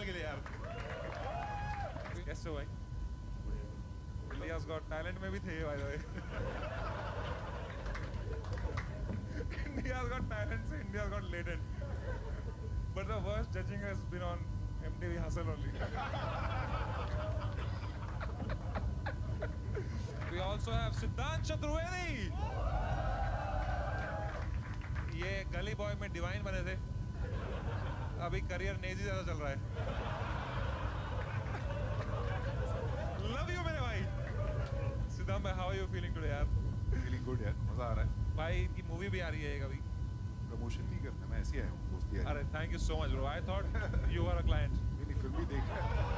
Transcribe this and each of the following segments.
Final के लिए यार। कैसे हो भाई? इंडियाज़ गॉट टैलेंट में भी थे भाई भाई। India's got talent, so India's got latent. But the worst judging has been on MTV Hustle only. We also have Siddhant Chaturvedi. ये गली बॉय में डिवाइन बने थे, अभी करियर नेजी ज्यादा चल रहा है। Love you मेरे भाई। सिद्धांत भाई, how are you feeling today यार? Feeling good यार, मजा आ रहा है। भाई की मूवी भी आ रही है कभी? प्रमोशन नहीं करना, मैं ऐसे ही आया हूँ, दोस्ती है। अरे thank you so much bro, I thought you were a client. मेरी फिल्म भी देख।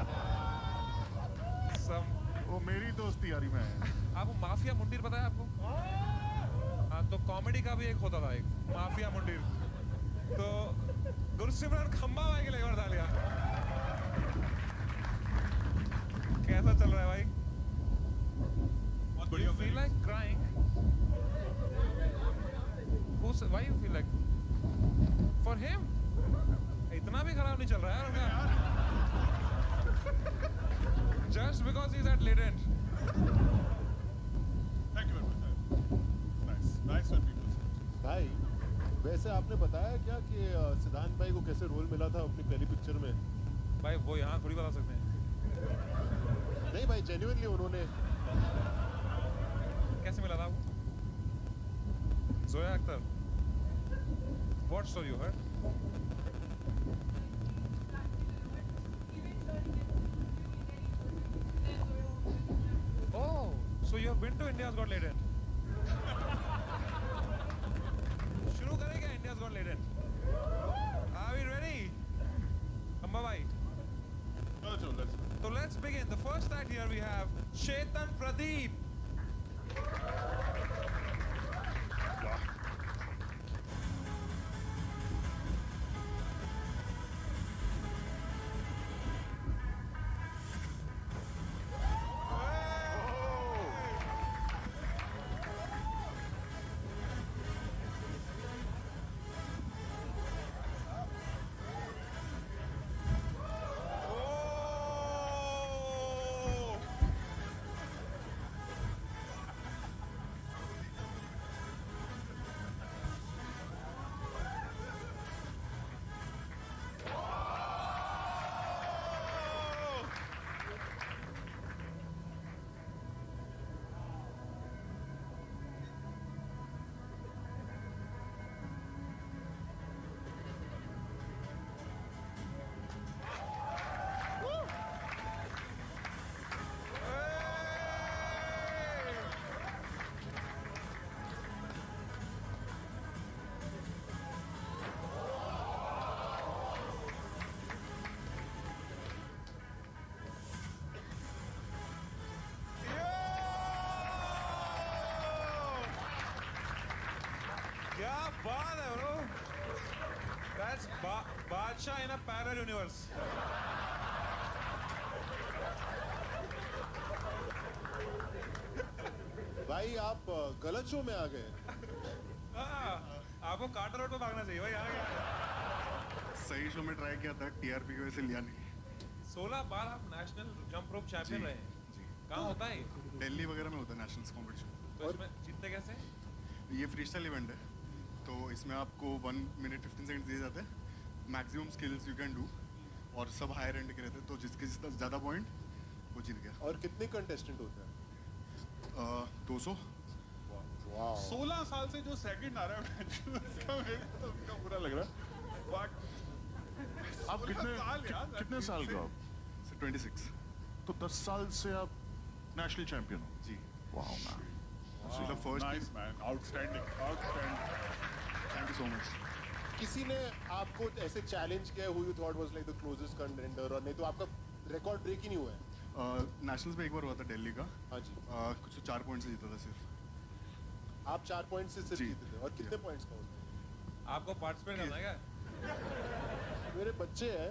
वो मेरी दोस्ती यारी में है। आपको माफिया मुंडीर पता है आपको? हाँ, तो कॉमेडी का भी एक होता था, एक माफिया मुंडीर। तो गुरसिमरन खंबा भाई के लिए एक बार तालियां। कैसा चल रहा है भाई? Do you feel like crying? Why you feel like? For him? इतना भी खराब नहीं चल रहा है उनका। Just because he's at latent. Thank you very much. Nice when people say. भाई, वैसे आपने बताया क्या कि सिद्धांत भाई को कैसे रोल मिला था अपनी पहली पिक्चर में? भाई वो यहाँ थोड़ी बता सकते हैं। नहीं भाई, जेन्युइनली उन्होंने कैसे मिला था आपको? Zoya Akhtar. What story you heard? Oh, so you have been to India's Got Latent? शुरू करें क्या India's Got Latent? Are we ready? Amba भाई। चलो, So let's begin. The first act here we have Chetan Pradeep. क्या बात है bro? That's बादशाह in a parallel universe. भाई आप गलत शो में आ गए। आपको कार्टर रोड पे भागना चाहिए भाई, आ गया। सही शो में ट्राई किया था, टीआरपी की वजह से लिया नहीं। 16 बार आप नेशनल जंप रोप चैंपियन रहे। कहाँ होता है? दिल्ली वगैरह में होता है नेशनल्स कॉम्पिटिशन। तो इसमें जीतते कैसे? ये फ्रीस्टाइल इवेंट है, तो इसमें आपको 1 मिनट 15 सेकंड दिए जाते हैं। Maximum skills you can do, और सब हायर एंड के रहते हैं, तो जिसके जितना ज़्यादा पॉइंट वो जीत गया। और कितने कंटेस्टेंट होते हैं? 200। 16 साल से जो सेकंड आ रहा है उसका मेरे को तो उनका बुरा लग रहा है। आप कितने साल का आप? 26। तो 10 साल से आप नेशनल चैंपियन हो? जी। Wow man, So the first Nice man, outstanding. Thank you so much. किसी ने आपको ऐसे चैलेंज किया who you thought was like the closest contender, और नहीं तो आपका रिकॉर्ड ब्रेक ही नहीं हुआ है? नेशनल्स में एक बार हुआ था दिल्ली का। हाँ जी। कुछ 4 पॉइंट से जीता था सिर्फ। आप 4 पॉइंट से सिर्फ जी। जीते थे, और कितने पॉइंट्स का होता है? आपको पार्टिसिपेट करना है क्या? मेरे बच्चे हैं।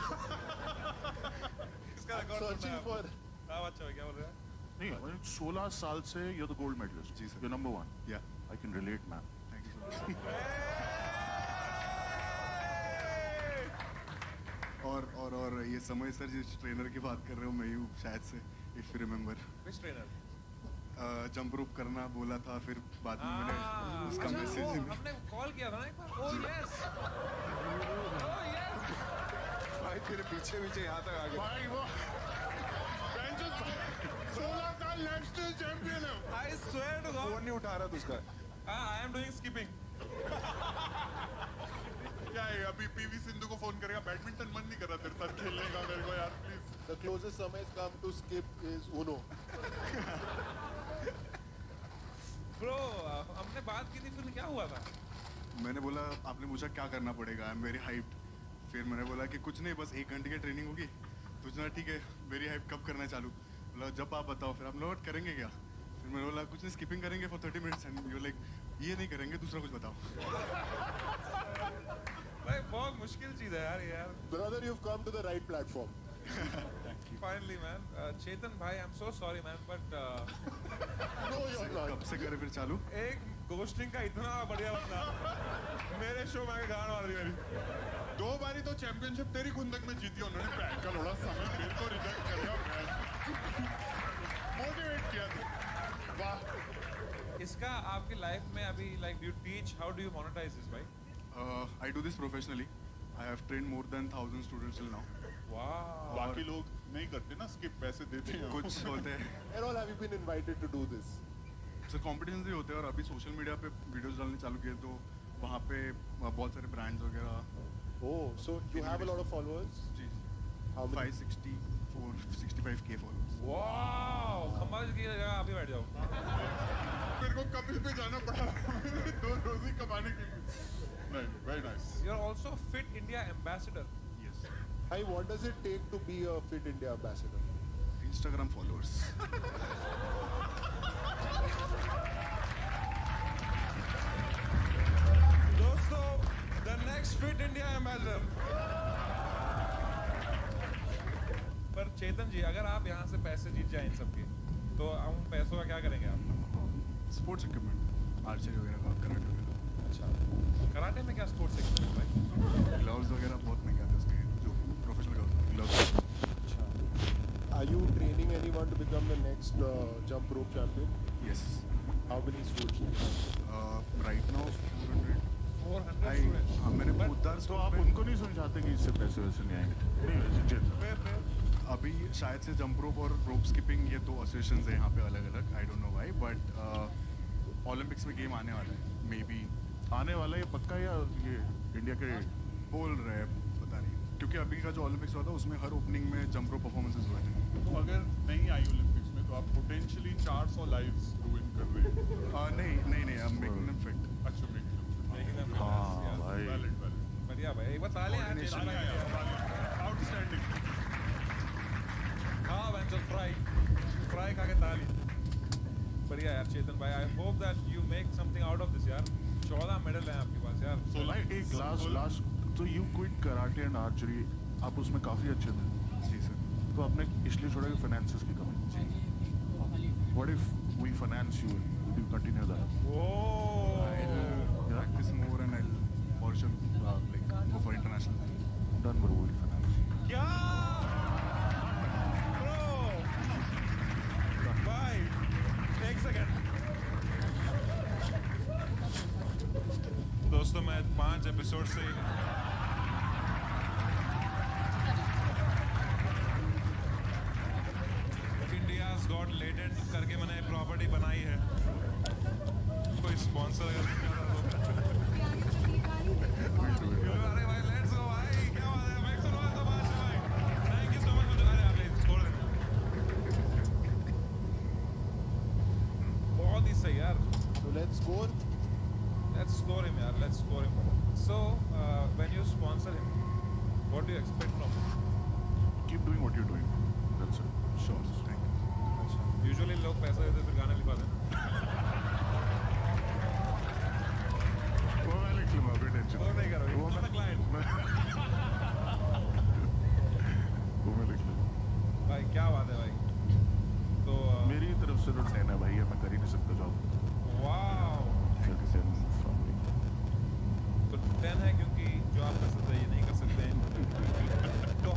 इसका रिकॉर्ड सर्चिंग फॉर। हाँ अच्छा भाई, क्या बोल रहे हैं? नहीं 16 साल से you're the gold medalist. जी sir. You're number 1. Yeah. I can relate, man. Thank you so much. और ये समय सर जिस ट्रेनर की बात कर रहे हो मैं ही हूँ शायद से, if you remember. Which trainer? Jump rope करना बोला था, फिर बाद में मैंने उसका अच्छा, मैसेज वो हमने कॉल किया था ना एक बार। Oh yes. Oh yes. भाई तेरे पीछे यहाँ तक आ गया। भाई वो 16 साल नेशनल चैंपियन है। I swear to God. Phone नहीं उठा रहा तू उसका। I am doing skipping. क्या है अभी पीवी सिंधु को फोन करेगा, बैडमिंटन मन नहीं कर रहा तेरे साथ खेलने का मेरे को यार please. The closest Samay has come to skip is Uno. Bro, हमने बात की थी, फिर क्या हुआ था? मैंने बोला, आपने पूछा क्या करना पड़ेगा, आई एम वेरी हाइप्ड। फिर मैंने बोला कि कुछ नहीं, बस 1 घंटे की ट्रेनिंग होगी। तो उसने ठीक है, वेरी हाइप, कब करना चालू? बोला जब आप बताओ। फिर आप लोग करेंगे क्या? फिर मैंने बोला कुछ नहीं, स्किपिंग करेंगे for 30 minutes. And you like ये नहीं करेंगे, दूसरा कुछ बताओ। भाई बहुत मुश्किल चीज है यार। Brother, you've come to the right platform. Finally man, चेतन भाई, I'm so sorry man, but No, you're कब not. से करे फिर चालू? एक घोस्टिंग का इतना बढ़िया बंदा मेरे शो में आके गान मार दी मेरी। 2 बारी तो चैंपियनशिप तेरी खुंदक में जीती उन्होंने। पैक का लोड़ा समय मेरे को रिजेक्ट कर दिया, मोटिवेट किया था। वाह। इसका आपकी लाइफ में अभी like do you teach, how do you monetize this भाई? I do this professionally. I have trained more than 1,000 students till now. वाह। बाकी लोग नहीं करते ना स्किप, पैसे देते हैं कुछ होते हैं Where all have you been invited to do this? Sir, competitions भी होते हैं। और अभी सोशल मीडिया पे वीडियोस डालने चालू किए तो वहाँ पे बहुत सारे ब्रांड्स वगैरह। Oh, so you have a lot of followers? Ji, How many? 65K followers। वाह, खम्बा की जगह आप ही बैठ जाओ। मेरे को कपिल पे जाना पड़ा 2 रोजी कमाने के लिए। Very nice. You are also Fit India ambassador. Yes. Hi, what does it take to be a Fit India ambassador? Instagram followers. दोस्तों, the next Fit India ambassador. पर चेतन जी, अगर आप यहाँ से पैसे जीत जाएं इन सबके, तो उन पैसों का क्या करेंगे आप? स्पोर्ट्स इक्विपमेंट, आर्चरी वगैरह का, कराटे वगैरह। अच्छा, कराटे में क्या स्पोर्ट्स सेक्शन है भाई? ग्लव्स वगैरह बहुत महंगे आते हैं उसके, जो प्रोफेशनल ग्लव्स। अच्छा, Are you training anyone to become the next jump rope champion? Yes. How many students? Right now 400. 400 I students. हाँ, मैंने But- उधर तो आप उनको नहीं समझाते कि इससे पैसे वैसे नहीं आएंगे? नहीं वैसे चेत। फिर अभी शायद से जंप रोप और रोप स्किपिंग ये 2 एसोसिएशंस हैं यहाँ पे अलग अलग। I don't know why, but Olympics में गेम आने वाला है, मे बी आने वाला ये पक्का या ये इंडिया के? बोल रहे हैं, पता नहीं। क्योंकि अभी का जो ओलंपिक्स हुआ था उसमें हर ओपनिंग में जंप रोप परफॉर्मेंसेस हुए थे। तो अगर नहीं आई ओलंपिक्स में तो आप पोटेंशियली 400 लाइव्स रूइन कर रहे हैं। नहीं, I am making them fit. अच्छा, Making them हाँ fitness, yeah. भाई। वैलिड बढ़िया भाई, एक बार ताली यार चेतन भाई के लिए। आउटस्टैंडिंग। हाँ वेंचर फ्राई खा के ताली। बढ़िया यार चेतन भाई, I hope that you make something out of this यार। 14 मेडल हैं आपके पास यार। So भाई एक लास्ट तो you quit karate and archery, आप उसमें काफी अच्छे थे। जी सर। तो आपने इसलिए छोड़ा कि फाइनेंसेस की कमी। What if we finance you? Will you continue that? Practice more and I'll for sure like go for international. Done, bro. We'll finance. क्या? Bro! भाई, एक सेकंड। दोस्तों, मैं 5 एपिसोड से इंडियाज गॉट लेटेड करके मैंने प्रॉपर्टी बनाई है। कोई स्पॉन्सर अगर अरे भाई, लेट्स गो भाई, क्या बात है, मेक सम नॉइज तमाशा भाई। Thank you so much for अरे आप स्कोर देना। बहुत ही सही यार। So let's score. Let's score him यार, let's score him. So when you sponsor him, what do you expect from him? Keep doing what you're doing. That's it. Sure, thank you. अच्छा, usually लोग पैसा देते फिर गाने लिखवा देते। वो मैं लिख लूँगा, कोई टेंशन वो नहीं करो, वो you're not a client. वो मैं लिख लूँगा। भाई क्या बात है भाई। तो मेरी तरफ से तो 10 है भाई, मैं कर ही नहीं सकता जॉब। वाओ, तो 10 है क्योंकि जो आप कर सकते हैं ये नहीं कर सकते हैं। तो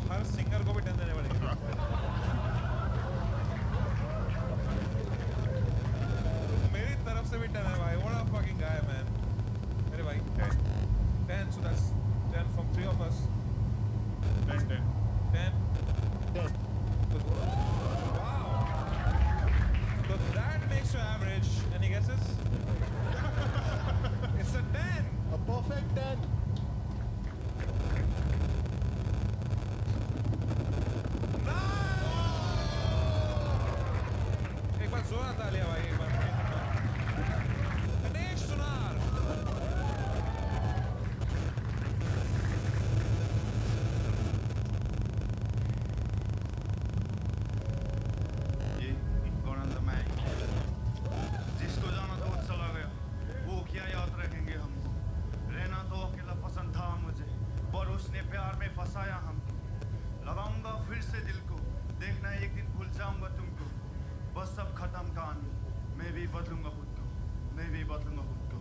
जोरदार तालियां भाई एक बार गणेश सुनार। ये कौन सा मैं जिसको जाना तो चला गया, वो क्या याद रखेंगे हमको। रहना तो अकेला पसंद था मुझे, पर उसने प्यार में फंसाया हमको। लगाऊंगा फिर से दिल को, देखना एक दिन भूल जाऊंगा तुमको। बस सब खत्म कहानी, मैं भी बदलूंगा खुद को, मैं भी बदलूंगा खुद को।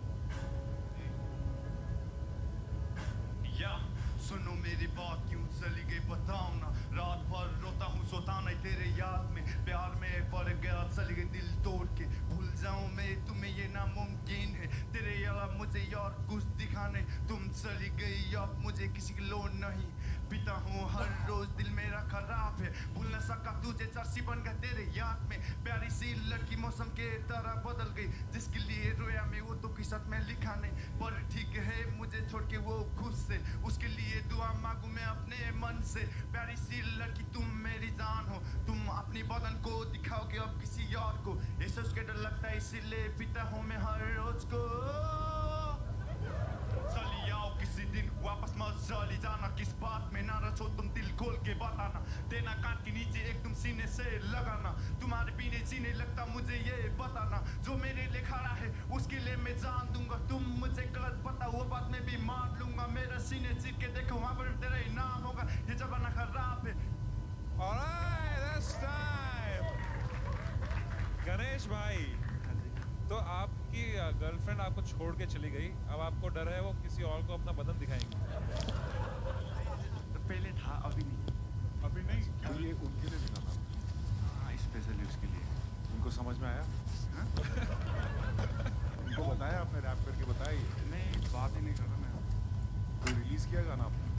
या सुनो मेरी बात क्यों चली गई बताओ ना। रात भर रोता हूँ सोता नहीं तेरे याद में, प्यार में पड़ गया चली गई दिल तोड़ के। भूल जाऊं मैं तुम्हें ये नामुमकिन है, तेरे अलावा मुझे और कुछ दिखाने। तुम चली गई अब मुझे किसी की लोड नहीं, पीता हूँ हर रोज दिल मेरा खराब है। भूल न सका तुझे चर्ची बन गया तेरे याद में। प्यारी सी लड़की मौसम के तरह बदल गई, जिसके लिए रोया मैं वो तो किस्मत में लिखा नहीं। पर ठीक है मुझे छोड़ के वो खुश से, उसके लिए दुआ मांगू मैं अपने मन से। प्यारी सी लड़की तुम मेरी जान हो, तुम अपनी बदन को दिखाओगे अब किसी और को। ये सोच के डर लगता है इसीलिए पीता हूँ मैं हर रोज को। चली आओ किसी दिन वापस मत चली जाना, किस बात में नाराज हो तुम दिल खोल के बताना। देना कान के नीचे एक तुम सीने से लगाना, तुम्हारे पीने जीने लगता मुझे ये बताना। जो मेरे लिए खड़ा है उसके लिए मैं जान दूंगा, तुम मुझे गलत पता वो बात मैं भी मान लूंगा। मेरा सीने चीर के देखो वहां पर तेरा ही नाम होगा, ये जमाना खराब है। Alright, that's time. गणेश भाई, तो आपकी गर्लफ्रेंड आपको छोड़ के चली गई, अब आपको डर है वो किसी और को अपना बदन दिखाएंगे। तो पहले था अभी नहीं। अभी नहीं, क्यों ये उनके लिए लिखा था? हाँ स्पेशली उसके लिए। उनको समझ में आया? हाँ? उनको बताया आपने, रैप करके बताया ये? नहीं बात ही नहीं कर रहा मैं। कोई रिलीज किया गाना आपने?